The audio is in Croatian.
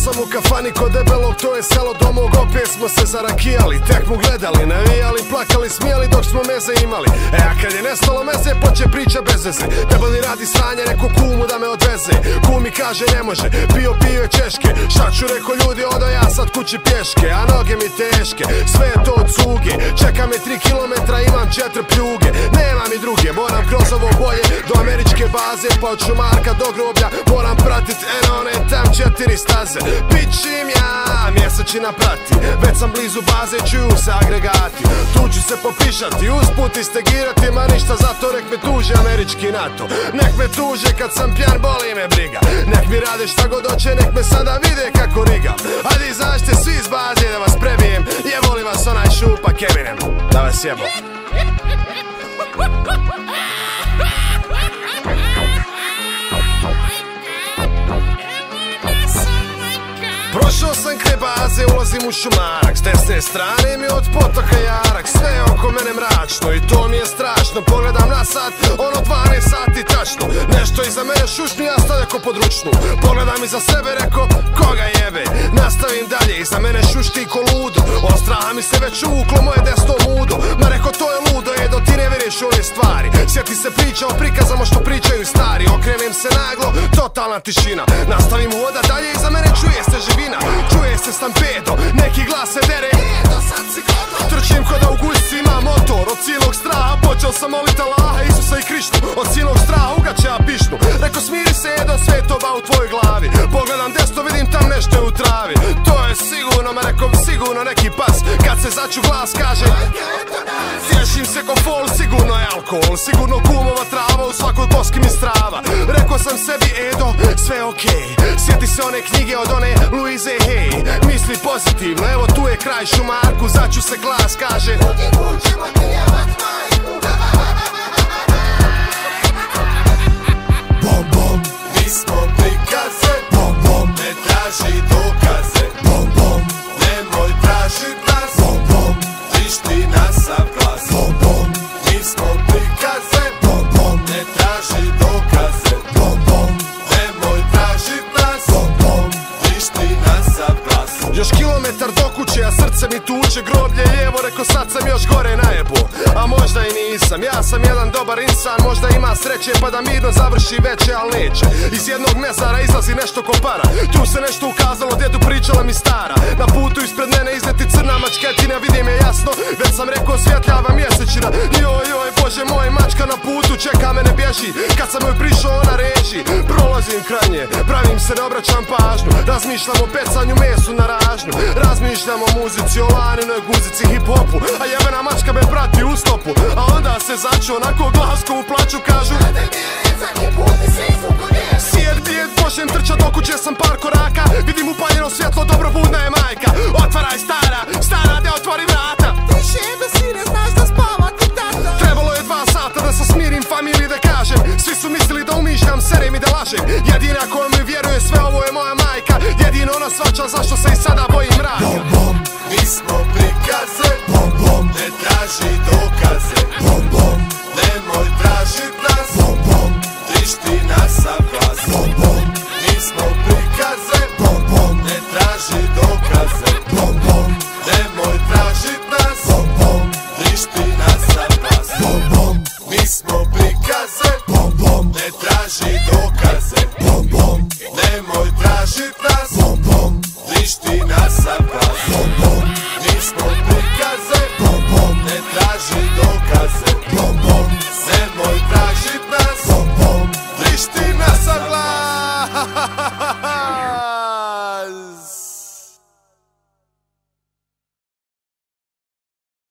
sam u kafani kod debelog, to je selo do mog. Opet smo se zarakijali, tekmu gledali, navijali, plakali, smijali dok smo meze imali. A kad je nestalo meze, poče priča bez veze. Debeli radi sranje, neko kumu da me odveze. Kumi kaže ne može, pio je češke. Šaču reko ljudi, odo ja sad kući pješke. A noge mi teške, sve je to od cuge. Čeka me 3 kilometra, imam 4 pljuge. Nema mi druge, moram kroz ovo boje do američke baze, pa od Šumarka do groblja. Moram pratit one tam 4 staze. Pičim ja, mjesečina prati. Već sam blizu baze, čuju se agregati. Tu ću se popišati, usput istegirati. Ma ništa zato, nek me tuže američki NATO. Nek me tuže kad sam pjan, boli me briga. Nek mi rade šta god hoće, nek me sada vide kako rigam. Ajde izađite svi iz baze da vas prebijem. Jeboli vas onaj šupak Eminem. Da vas jebo. Prošao sam kraj baze, ulazim u Šumarak. S desne strane mi od potoka jarak. Sve je oko mene mračno i to mi je strašno. Pogledam na sat, ono 12 sati tačno. Nešto iza mene šušnju, ja stavljam ko područnu. Pogledam iza sebe, reko, koga jebe. Nastavim dalje, iza mene šušti ko ludo. Od straha mi se već uvuklo moje desno mudo. Ma reko, to je ludo, Edo, ti ne veriš u ove stvari. Sjeti se priča o prikazama što pričaju stari. Okrenem se naglo, totalna tišina. Nastavim hoda dalje, iza mene čuje se živina. Čuje se stampedo, neki glas se dere. Trčim ko da u gusci ima motor. Od cijelog straha počeo sam molit Allaha, Isusa i Krišnu. Od cijelog straha ugaće ja pišnu. Reko smiri se Edo, sve je to ba u tvojoj glavi. Pogledam desno, vidim tam nešto je u travi. To je sigurno, ma rekom sigurno neki pas. Kad se začu glas kaže tješim se ko fol, sigurno je alkohol. Sigurno kumova trava, u svakoj koski mi strava. Reko sam sebi Edo, sve okej. Sjeti se one knjige od one Louise Hay. Misli pozitivno, evo tu je kraj Šumarku. Začu se glas kaže bom bom, mi smo prikaze. Bom bom, ne traži dokaze. Bom bom, nemoj tražit nas. Bom bom, tišti nas sav glas. Bom bom, mi smo prikaze. Bom bom, ne traži dokaze. Bom bom, nemoj tražit nas. Bom bom, tišti nas sav glas. još kilometar do kuće, a srce mi tuče. Groblje lijevo, reko sad sam još gore najebo. A možda i nisam, ja sam jedan dobar insan. Možda ima sreće pa da mirno završi veće, al neće. Iz jednog mezara izlazi nešto ko para. Tu se nešto ukazalo, djedu pričala mi stara. Na putu ispred mene izleti crna mačketina. Vidim je jasno, već sam rekao svjetljava mjesečina. Joj, bože moj, mačka na putu čeka me, ne bježi. Kad sam joj prišao ona reži. Prolazim kraj nje, pravim se, ne obraćam pažnju. Razmišljam o pecanju, mesu na ražnju. Razmišljam o muzici, o laninoj guzici, hip-hopu. A jebena mačka me prati u stopu. A onda se začu onako glaskom u plaću kažu sjed bijed, pošljem trča do kuće sam par koraka. Vidim upaljeno svjetlo, dobro budna je majka. Otvaraj stara, de otvori vrata. Tiše da sine, znaš da spavati tata. Trebalo je 2 sata da se smirim familiji da kažem. Svi su mislili da umišljam, serem i da lažem. Jedina koja mi vjeruje sve ovo je moja majka. Jedino ona svača zašto se i sada bojim mraka. Bom bom, mi smo prikaze. Bom bom, ne traži dokaze.